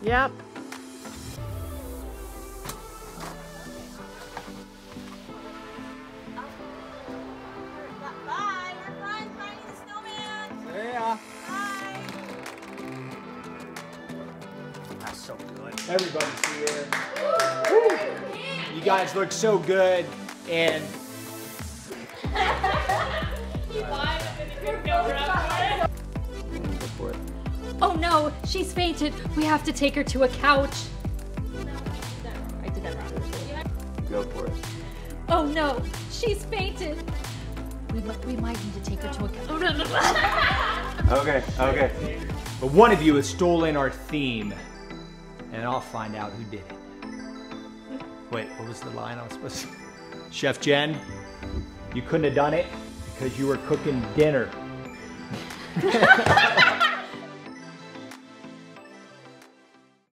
Yep. Bye. Have fun finding the snowman. Yeah. Bye. That's so good. Everybody's here. Woo. You guys look so good, and Oh no, she's fainted. We have to take her to a couch. I did that wrong. go for it. Oh no, she's fainted. We might need to take her to a couch. Okay. But one of you has stolen our theme, and I'll find out who did it. Wait, what was the line I was supposed to... Chef Jen, you couldn't have done it because you were cooking dinner.